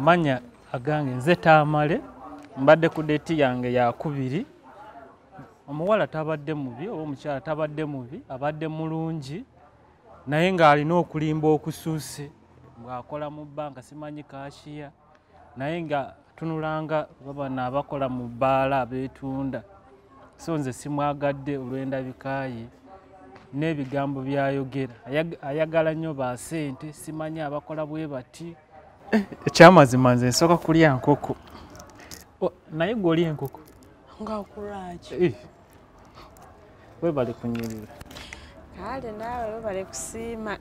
amanya agange nze Tamale mbadde ku date yange ya 2 omuwala tabadde mubi oba omukyala tabadde mubi abadde mulungi naye ng'alina okulimba okusuuse bw'akola mu bbanka simanyi kashiya naye nga tunulanga babana abakola mu bbaala abeetunda so nze simwagadde olw'endabikaaye n'ebigambo byayogera ayagala nnyo ba ssente simanyi abakola bwe bati ekyamazima nze nsooka kulya nkoko naye gw'oli enkoko nga okulwaki webale kunyirira kale naawe webale kusiima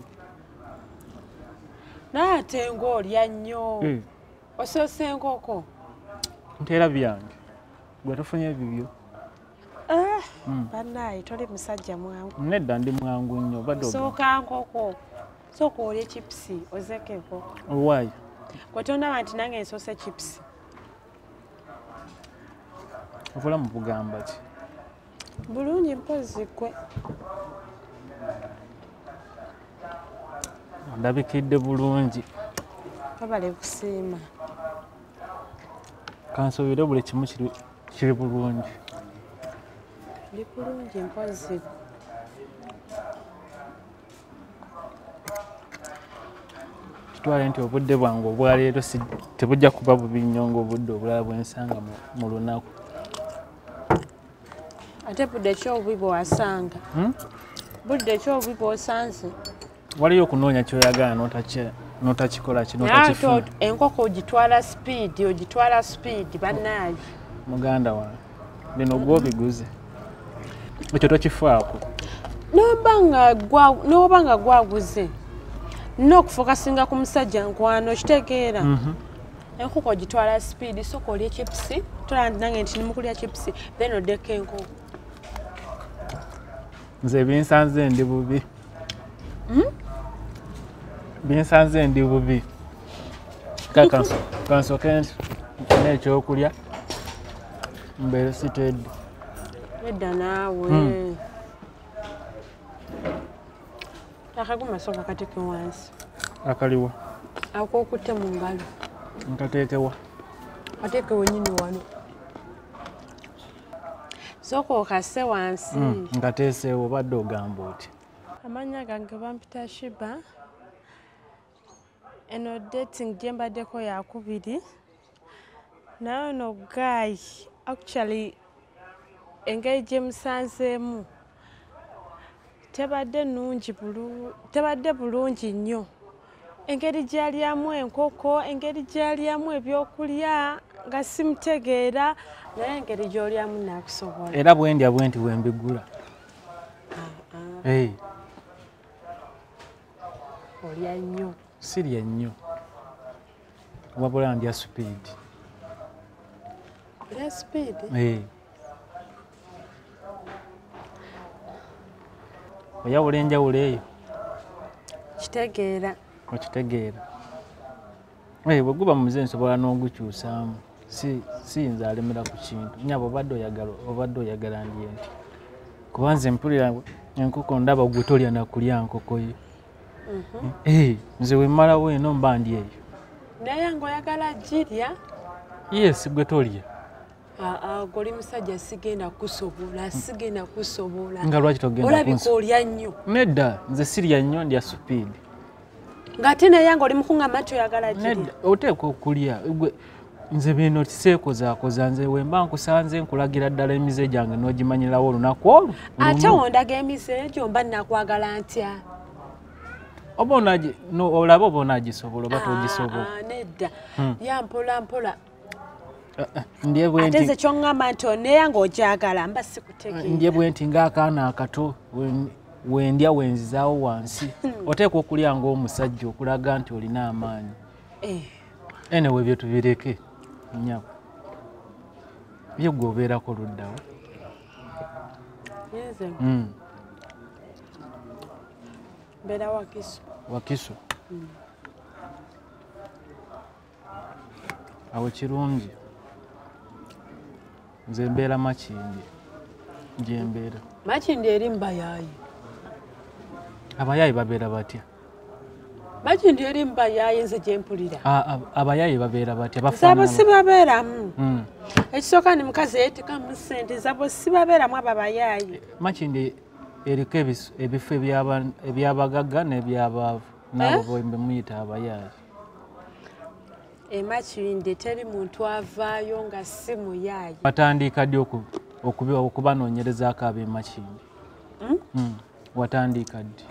naate ng'olya nnyo osoose enkoko nteera byange gwe tofunye bibyo bannaayi toli musajja mwangu nedda ndi mwangu nnyo sooka nkoko sooka olye chipusi ozeko enkoko olwayo gwe tondaba nti nange nsoose chipusi obulamu bugamba ki bulungi mpozi gwe ndabikidde bulungi babale kusiima kansobere buli kimu kiri bulungi ndi bulungi mpozi kitwale nti obudde bwange obwaleero tebujja kuba bubi nnyo ng'obudde obulala bwensanga mu lunaku ate budde ki obubi bwewasanga budde ki obubi bw'osanze waliyo okunoonya kyoyagala n'otakikola ki n'otakifuna enkoko ogitwala speed bannaayi muganda wange bino gw'obiguze ekyo tokifaako n'oba nga gwaguze nina okufokasinga ku musajja nkwano kitegeera enkoko ogitwala speed soka olya chipusi tolaba nti nange nti nimukulya chipusi then oddeko enkoko nze binsanze ndi bubi binsanze ndi bubi kansooke n'ekyokulya mbeere sitedde edda naawe akaguma soka kateke wansi akaliwa akokutte mu ngalo nkateekewa ateeke wenyini wano soka okase wansi nkateeseewo badde ogamba oti amanya gange bampita Shiba eno dating gye mbaddeko ya 2 naye no guy actually engeri gye musanzeemu tebadde bulungi nnyo engeri gy'alyamu enkoko engeri gy'alyamu ebyokulya nga simutegeera naye engeri gy'olyamu naakusobola era bwendya bwenti wembigula olya nnyo sirya nnyo wabula ndya speed olya speed oyawula enjawulo eyo kitegeera okitegeera bwe guba muze nsobola n'ogukyusaamu siyinza alemera ku kintu nyaba obadde oyagala ndye nti kuba nze mpulira enkoko ndaba gwe tolya nakulya nkoko yo nze wemmalawo eno mba ndi eyo naye ng'oyagala girya yes gwe tolya goli musajja sigenda kusobola nga lwaki togenda olabika olya nnyo nedda nze sirya nnyo ndya speed ng'ate naye nga oli mukuŋŋama nti oyagala girya nedda oteekwa okulya nze bino tiseekozaakoza nze wemba nkusanze nkulagira ddala emize gyange n'ogimanyirawo olunaku olwo ate wondaga emize egyo mba nnakwagala ntya olaba oba onaagisobola oba togisobola nedda yampola mpola ndye bwenti ate nze kyoŋŋamba nti oneeya ng'ogyagala mba sikutegeera ndye bwenti ng'akaana akato wendya wenzizaawo wansi oteekwa okulya ng'omusajja okulaga nti olina amaanyi enewe bye tubireke nyabo bye gwe obeerako luddawo mbeera wakiso awo kirungi nze mbeera Makindye gyembeera Makindye eri mbayaayi abayaayi babeera batya Makindi eri mbayaye nze gye mpulira. Abayaye babeera batya Zabo si babeeramu. Ekisooka ni mukazi yeetekamu ssente zabo si babeeramu abo abayaye. Makindi eriko ebifo ebyabagagga n'ebyabaavu nabo bwe muyita abayaye. Makindi teri muntu avaayo nga si muyaye. Watandika ddi okubanoonyerezaako ab'e Makindi? Watandika ddi?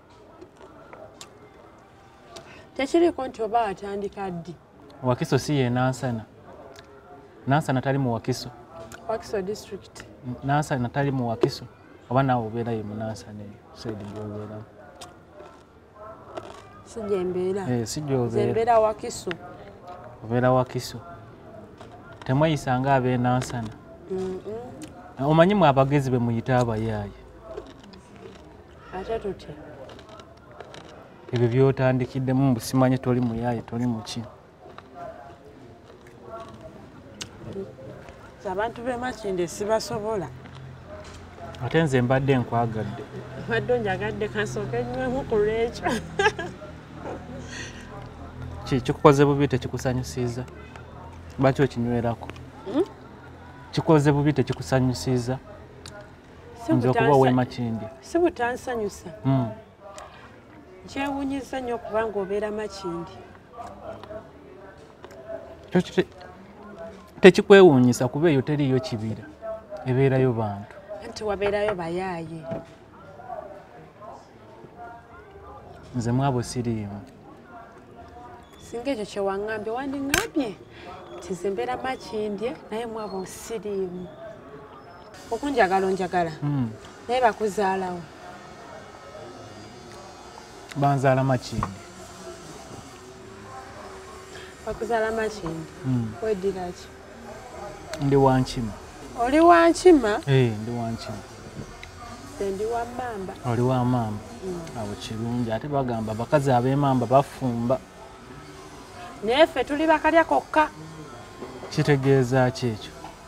Tekiriko nti oba watandika ddi. Wakiso si ye Nansana? Nansana tali mu Wakiso? Wakiso district. Nansana tali mu Wakiso? Oba naawe obeerayo mu Nansana eyo? Saidi gy'obeeramu? Si gye mbeera. Si gy'obeera. Nze mbeera Wakiso. Obeera Wakiso. Temweyisanga ab'e Nansana? Omanyi mwe abagezi be muyita abayaaye? Ate tutya? Ebyo by'otandikiddemu busimanyi toli muyaaye toli muki? Abantu b'e Makindi sibasobola. Ate nze mbadde nkwagadde. Mbadde onjagadde kansooke nywemu ku lwekyo. Kikukoze bubi tekikusanyusiza? Lwaki okinywerako? Kikoze bubi tekikusanyusiza? Nze okuba ow'e Makindi. Si butansanyusa. Kyewuunyiza nnyo okuba ng'obeera Makindi. Tekikwewuunyisa kuba eyo teriyo kibira, ebeerayo bantu. Anti wabeerayo bayaaye. Nze mwabo siriimu. Singa ekyo kye waŋŋambye wandiŋŋambye nti nze mbeera Makindi naye mwabo siriimu. Okunjagala onjagala naye bakuzaalawo. Banzaala Makindi. Bakuzaala Makindi. Weddira ki? Ndi Wankima. Oli Wankima? Ndi Wankima. Nze ndi wa Mamba. Oli wa Mamba? Awo kirungi. Ate bagamba abakazi ab'e Mamba bafumba. Naye ffe tuli bakalya kokka. Kitegeeza ki ekyo?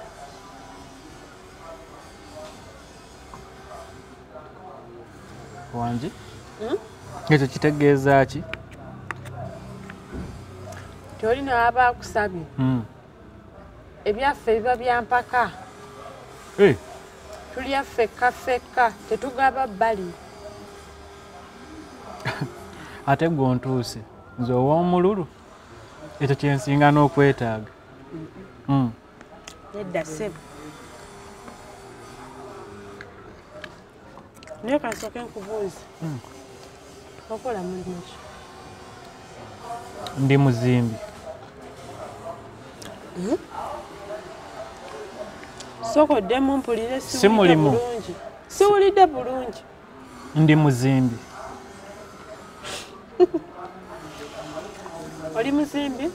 Wangi? Ekyo kitegeeza ki? Toli n'aba akusabye. Ebyaffe biba bya mpaka. Tulya ffekka ffekka, tetugaba bbali. Ate gw'ontuuse nze ow'omululu ekyo kyensinga n'okwetaaga. Nedda ssebo. Naye kansooke nkubuuze. Okola mulimu ki? Ndi muzimbi. Sokoddemu mpulire Si mulimu. bulungi. Siwulidde bulungi. Ndi muzimbi. Oli muzimbi?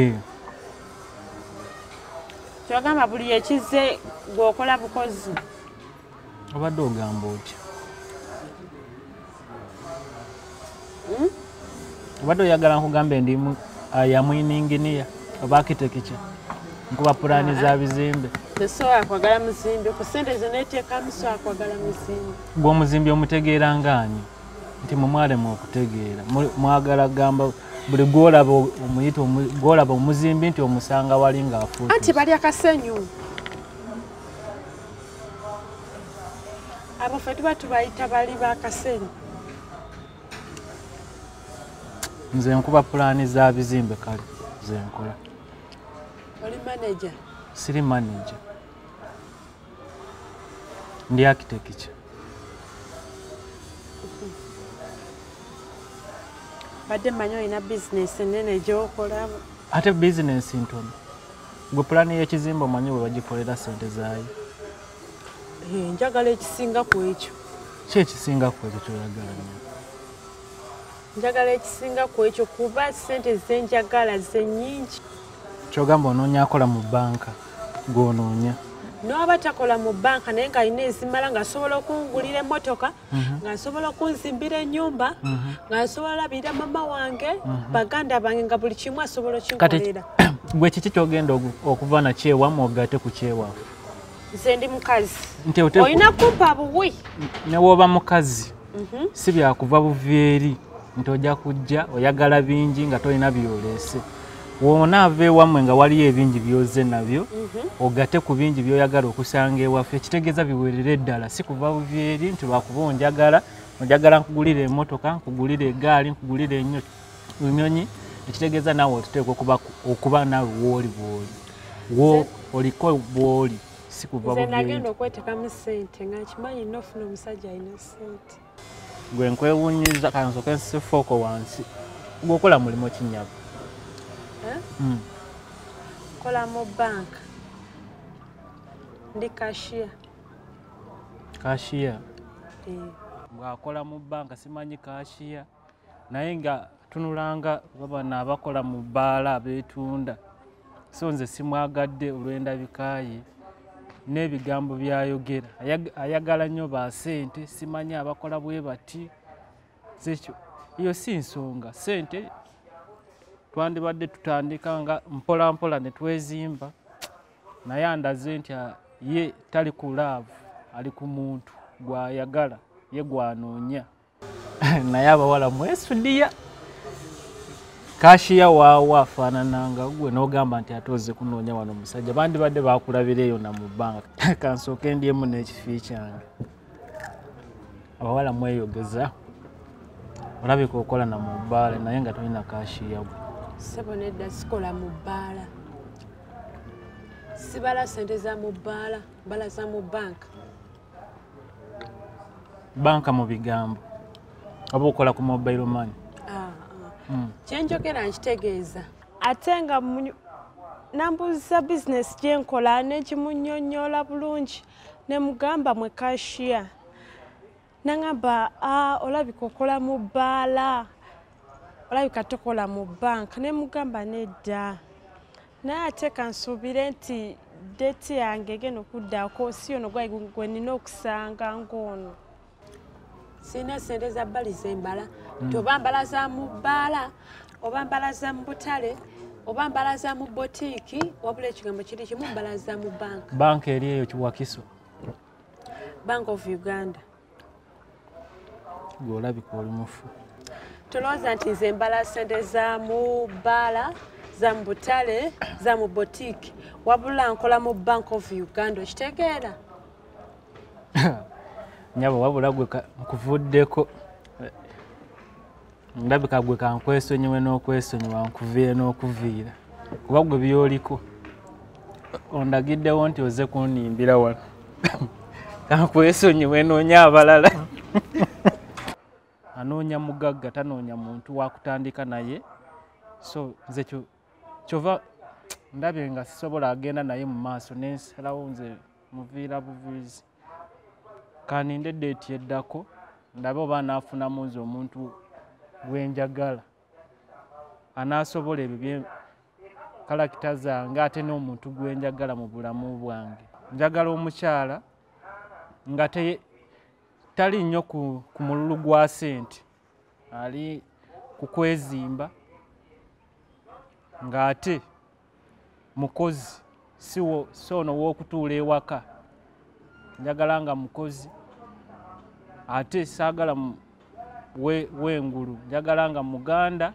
Kyogamba buli ekize gw'okola bukozi. Obadde ogamba otya? Obadde oyagala nkugambe ndi yamwininginiya oba architecture nkuba pulaani za bizimbe. Tesobola kwagala muzimbi ku ssente ze neeteekamu sobola kwagala muzimbi. Gwe omuzimbi omutegeera ngaanyi nti mumwalemu okutegeera mwagala gamba buli gw'olaba omuzimbi nti omusanga wali ng'afuutuuse. Anti balya kasenyu. Abo ffe tuba tubayita bali ba kasenyu. Nze nkuba pulaani za bizimbe kale ze nkola. Oli manager? Siri manager. Ndi architecture. Badde mmanyi olina bizinesi ennene gy'okola. Ate bizinesi ntono. Gwe pulaani y'ekizimbe omanyi bwe bagikolera ssente zaayo. Njagala ekisinga ku ekyo. Ki ekisinga ku ekyo kyoyagala nnyo? Njagala ekisinga ku ekyo kuba ssente ze njagala ze nnyingi. Kyogamba onoonya akola mu bbanka gw'onoonya. N'oba takola mu bbanka naye ng'alina ezimala ng'asobola okungulira emmotoka, ng'asobola okunzimbira ennyumba, ng'asobola olabirira mama wange, baganda bange nga buli kimu asobola okinkolera. Gwe kiki ky'ogenda okuva nakyo ewammwe ogatte ku kyewaffe? Nze ndi mukazi. Olina kumpa buwi. Ne w'oba mukazi si byakuva buva eri nti ojja kujja oyagala bingi nga tolina byoleese. Wonaava ewammwe nga waliyo ebingi byoze nabyo ogate ku bingi byoyagala okusanga ewaffe, ekitegeeza biwerera eddala, si kuva buvyeri nti lwakuba onjagala nkugulira emmotoka, nkugulira eggaali, nkugulira ennyonyi. Ekitegeeza naawe oteekwa okuba naawe wooli oliko bw'oli, si kuva buvyeri. Nze nagenda okweteekamu ssente nga nkimanyi nnyo ofuna omusajja alina ssente. Gwe nkwewunyiza kansooke nsifeeko wansi. Gweokola mulimu kinyaba. Kola mu banka. Ndi cashier. Cashier? Bw'akola mu banka simanyi cashier. Naye nga tunulanga babana abakola mu bbaala abeetunda. So nze simwagadde olw'endabika ye n'ebigambo by'ayogera. Ayagala nnyo ba ssente, simanyi abakola bwe bati. Iyo si nsonga. Ssente twandibadde tutandika nga mpola mpola ne twezimba, naye andaze nti ye tali ku laavu, ali ku muntu gw'ayagala, ye gwanoonya. Naye abawala mwesudiya. Cashier waawa afaanananga gwe n'ogamba nti ate ozze kunoonya wano omusajja, bandibadde baakulabira eyo na mu banka. Kansooke ndyemu n'ekifi kyange. Abawala mweyogeza, olabika okola na mu bbaala naye nga tolina cashier gwe. Ssebo nedda sikola mu bbaala. Sibala ssente za mu bbaala, mbala za mu banka. Banka mu bigambo oba okola ku mobile money? Kyenjogera nkitegeeza. Ate nga nambuuza bizinesi gye nkola nekimunnyonnyola bulungi ne mugamba mwe cashier. Nangamba olabika okola mu bbaala, olabika tokola mu banka. Ne mugamba nedda. Naye ate kansuubire nti deeti yange egenda okuddaako si ono gwe nina okusanga ng'ono. Sirina ssente za bbali ze mbala. Nti oba mbala za mu bbaala, oba mbala za mu butale, oba mbala za mu botiiki, wabula ekigambo kiri kimu, mbala za mu banka. Banka eri eyo Kiwakiso? Bank of Uganda. Gwe olabika oli mufu. Tolowooza nti nze mbala ssente za mu bbaala, za mu butale, za mu botiiki, wabula nkola mu Bank of Uganda, okitegeera? Nyabo wabula gwe nkuvuddeko. Ndabika gwe kankwesonyiwe n'okwesonyiwa nkuviire n'okuviira. Kuba gwe byoliko ondagiddewo nti ozze kunnimbira wano. Kankwesonyiwe noonya abalala. Anoonya mugagga, tanoonya muntu wakutandika naye. So nze kyova ndabye nga sisobola agenda naye mu maaso nensalawo nze muviira buviizi. Kaninde deeti eddako ndabe oba anaafunamu nze omuntu gwenjagala anaasobola ebyo kalakita zange ate n'omuntu gwenjagala mu bulamu bwange. Njagala omukyala nga tali nnyo ku mululu gwa ssente, ali ku kwezimba ng'ate mukozi si ono w'okutuula ewaka. Njagala nga mukozi ate saagala w'engulu, njagala nga muganda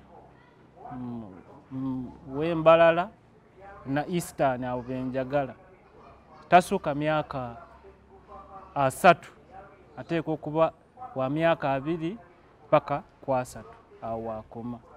w'embalala na Eastern, abo benjagala. Tasukka myaka 3, ateekwa okuba wa myaka 2 paka ku 3 awo wakoma.